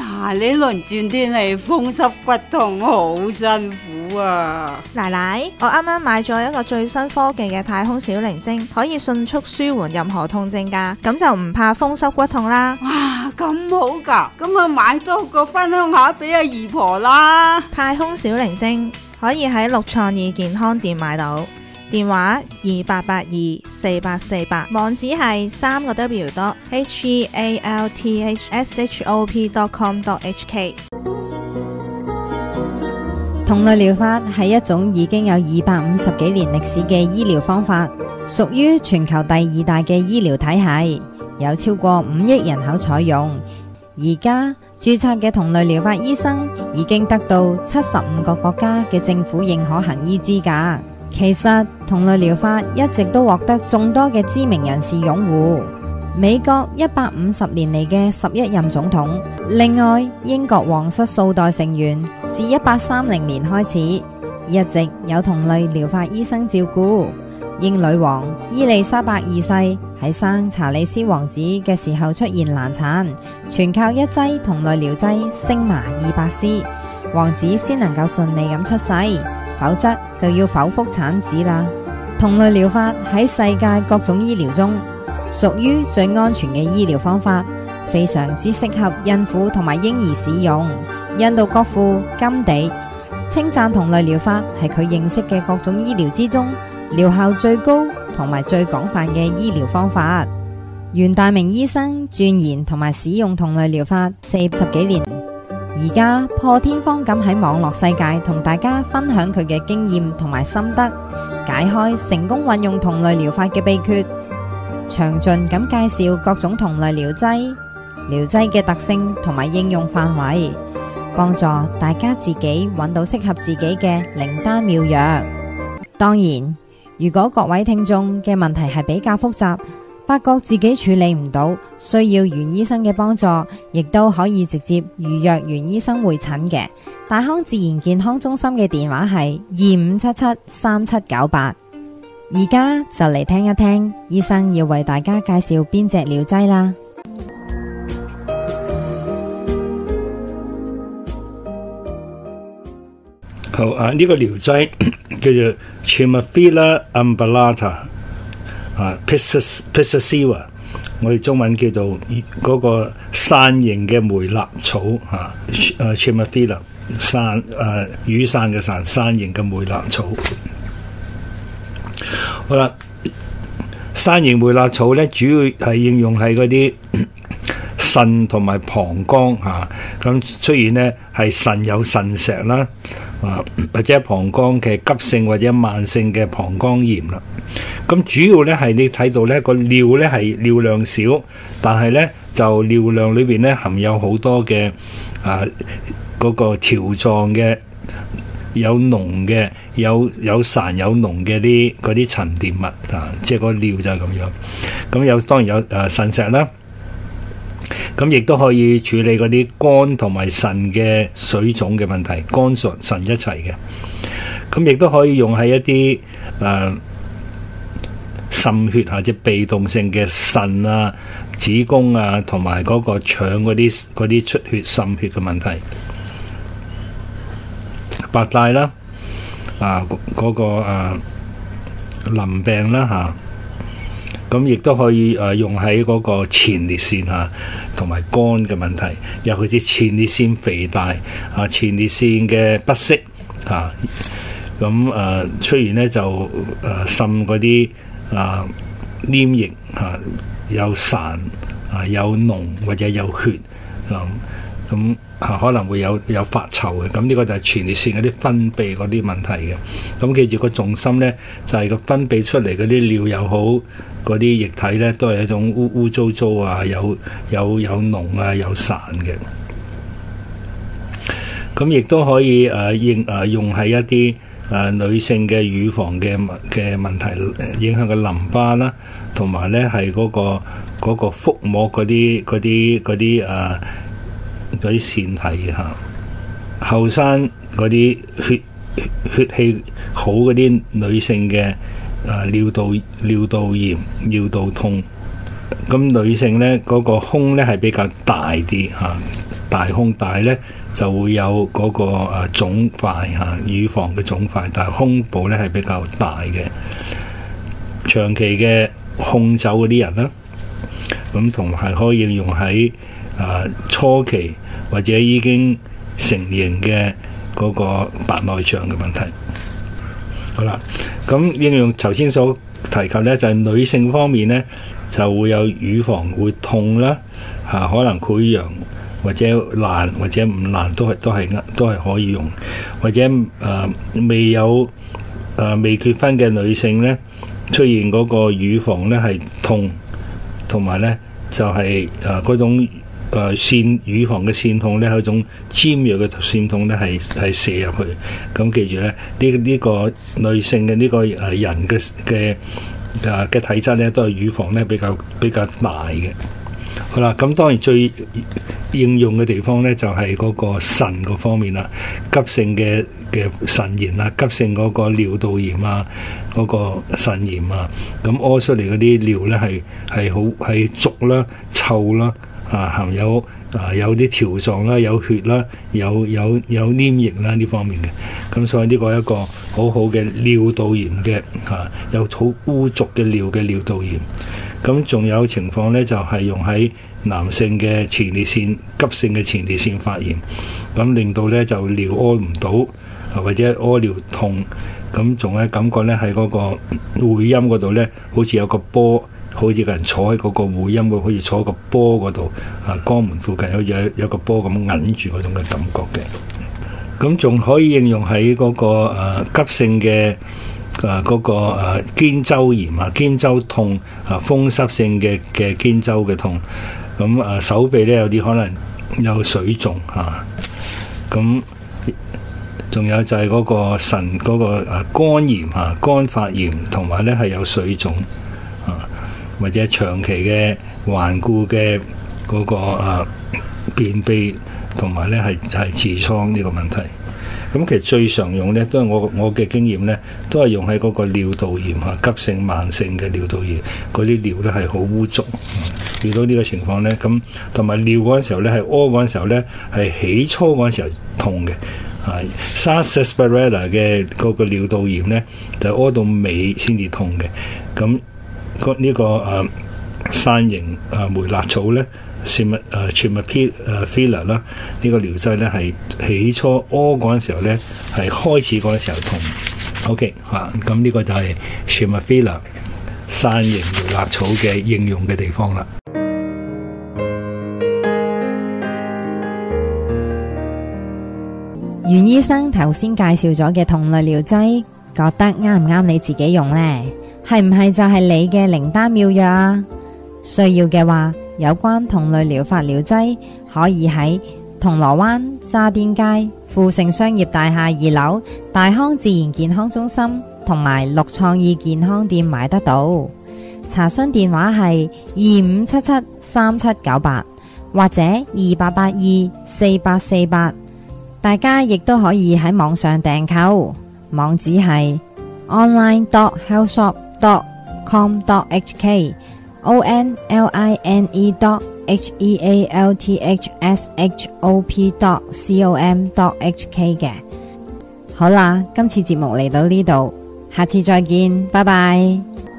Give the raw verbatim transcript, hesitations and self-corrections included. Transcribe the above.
呀，呢輪轉天氣風濕骨痛好辛苦啊！ 奶奶，我啱啱買咗一個最新科技嘅太空小靈精，可以迅速舒緩任何痛症㗎，咁就唔怕風濕骨痛啦。 哇，咁好噶，咁啊買多個分享下俾阿姨婆啦。 太空小靈精可以喺六創意健康店買到，電話二八八二四八四八，網址係三個 W dot H E A L T H S H O P dot com dot H K。 同類療法係一種已經有二百五十幾年歷史嘅醫療方法，屬於全球第二大嘅醫療體系，有超過五億人口採用。而家註冊嘅同類療法醫生已經得到七十五個國家嘅政府認可行醫資格。其實同類療法一直都獲得眾多嘅知名人士擁護。美國一百五十年嚟嘅十一任總統，另外英國皇室數代成員自一八三零年開始，一直有同類療法醫生照顧。英女王伊麗莎白二世喺生查理斯王子嘅時候出現難產，全靠一劑同類療劑星麻二百絲，王子先能夠順利咁出世，否則就要剖腹產子啦。同類療法喺世界各種醫療中屬於最安全嘅醫療方法，非常之適合孕婦同埋嬰兒使用。印度國父甘地稱讚同類療法係佢認識嘅各種醫療之中療效最高同埋最廣泛嘅醫療方法。袁大明醫生鑽研同埋使用同類療法四十幾年，而家破天荒咁喺網絡世界同大家分享佢嘅經驗同埋心得，解開成功運用同類療法嘅秘訣，詳盡咁介紹各種同類療劑、療劑嘅特性同埋應用範圍，幫助大家自己揾到適合自己嘅靈丹妙藥。當然，如果各位聽眾嘅問題係比較複雜，發覺自己處理唔到，需要袁醫生嘅幫助，亦都可以直接預約袁醫生會診嘅。大康自然健康中心嘅電話係二五七七三七九八。而家就嚟聽一聽醫生要為大家介紹邊隻療劑啦。 好啊，呢、這個療劑叫做 Chimaphila umbellata 啊 Pistachio， 我哋中文叫做嗰個傘形嘅梅納草啊，誒 Chimaphila 傘誒雨傘嘅傘，傘形嘅梅納草。好啦，傘形梅納草咧，主要係應用喺嗰啲腎同埋膀胱吓，咁出現咧係腎有腎石啦，啊或者膀胱嘅急性或者慢性嘅膀胱炎啦。咁主要咧係你睇到咧個尿咧係尿量少，但係咧就尿量裏邊咧含有好多嘅啊嗰個條狀嘅。有濃嘅有有潺有濃嘅啲嗰啲沉澱物啊，即係個尿就係咁樣。咁有當然有誒腎石啦，咁亦都可以處理嗰啲肝同埋腎嘅水腫嘅問題，肝腎腎一齊嘅。咁亦都可以用喺一啲誒滲血或者被動性嘅腎啊、子宮啊同埋嗰個腸嗰啲嗰啲出血滲血嘅問題。白帶啦，啊嗰、那個啊淋病啦吓，咁亦都可以誒、啊、用喺嗰個前列腺吓，同、啊、埋肝嘅問題，尤其是前列腺肥大啊，前列腺嘅不適吓，咁、啊、誒出現咧就誒滲嗰啲啊黏液吓，有潺啊有膿或者有血啊咁。啊、可能會有有發臭嘅，咁呢個就係前列腺嗰啲分泌嗰啲問題嘅。咁記住個重心呢，就係、是、個分泌出嚟嗰啲尿又好，嗰啲液體呢，都係一種污污糟糟啊，有有有膿啊，有潺嘅。咁亦都可以誒應誒用喺一啲誒、呃、女性嘅乳房嘅嘅問題，影響個淋巴啦，同埋呢係嗰、嗰個嗰、嗰個腹膜嗰啲嗰啲嗰啲誒。嗰啲腺體嚇，後生嗰啲血血氣好嗰啲女性嘅誒尿道尿道炎、尿道痛，咁女性咧嗰、嗰個胸咧係比較大啲嚇， 大胸大呢，就會有嗰個誒腫塊嚇，乳房嘅腫塊，但係胸部呢係比較大嘅。長期嘅控酒嗰啲人啦，咁同埋可以應用喺誒初期或者已經成型嘅嗰個白內障嘅問題。好啦，咁應用頭先所提及呢，就係女性方面呢，就會有乳房會痛啦，嚇可能潰瘍或者爛或者唔爛都係都係都係可以用，或者誒、呃、未有誒、呃、未結婚嘅女性呢，出現嗰個乳房呢係痛，同埋呢就係誒嗰種誒線乳房嘅線痛呢係一種尖銳嘅線痛呢係係射入去。咁記住呢，呢、呢、呢個女性嘅呢個誒人嘅嘅誒嘅體質呢，都係乳房呢比較比較大嘅。好啦，咁當然最應用嘅地方呢，就係、是、嗰個腎嗰方面啦，急性嘅嘅腎炎啊，急性嗰個尿道炎啊，嗰、那個腎炎啊，咁屙出嚟嗰啲尿呢，係係好係濁啦、臭啦，啊含有啊有啲條狀啦、有血啦、有有有黏液啦呢方面嘅，咁所以呢個係一個好好嘅尿道炎嘅嚇、啊，有好污濁嘅尿嘅尿道炎。咁仲有情況呢，就係、是、用喺男性嘅前列腺急性嘅前列腺發炎，咁令到呢就尿屙唔到，或者屙尿痛，咁仲有感覺呢喺嗰個會陰嗰度呢，好似有個波，好似個人坐喺嗰個會陰嗰，好似坐喺個波嗰度，啊肛門附近好似有有個波咁揞住嗰種嘅感覺嘅。咁仲可以應用喺嗰、那個、呃、急性嘅。誒嗰、啊那個誒、啊、肩周炎啊，肩周痛啊，風濕性嘅嘅肩周嘅痛，咁誒、啊、手臂咧有啲可能有水腫嚇，咁、啊、仲有就係嗰個腎嗰、那個誒、啊、肝炎嚇、啊，肝發炎同埋咧係有水腫啊，或者長期嘅頑固嘅嗰、那個誒、啊、便秘同埋咧係係痔瘡呢個問題。咁其實最常用咧，都係我我嘅經驗咧，都係用喺嗰個尿道炎嚇，急性慢性嘅尿道炎，嗰啲尿咧係好污濁。遇到呢個情況咧，咁同埋尿嗰陣時候咧，係屙嗰陣時候咧，係起初嗰陣時候痛嘅。啊 sarsaparilla 嘅嗰個尿道炎咧，就屙到尾先至痛嘅。咁呢、呢個誒山形誒梅納草咧。Chimaphila 啦，呢個療劑咧係起初屙嗰陣時候咧係開始嗰陣時候痛。OK 嚇，咁呢個就係 Chimaphila 山形梅納草嘅應用嘅地方啦。 袁醫生頭先介紹咗嘅同類療劑，覺得啱唔啱你自己用呢？係唔係就係你嘅靈丹妙藥啊？需要嘅話，有關同類療法療劑可以喺銅鑼灣渣甸街富盛商業大廈二樓大康自然健康中心同埋綠創意健康店買得到。查詢電話係二五七七三七九八或者二八八二四八四八。大家亦都可以喺網上訂購，網址係 online dot health shop dot com dot h k o n l i n e dot h e a l t h s h o p dot com dot h k 嘅。好啦，今次節目嚟到呢度，下次再見，拜拜。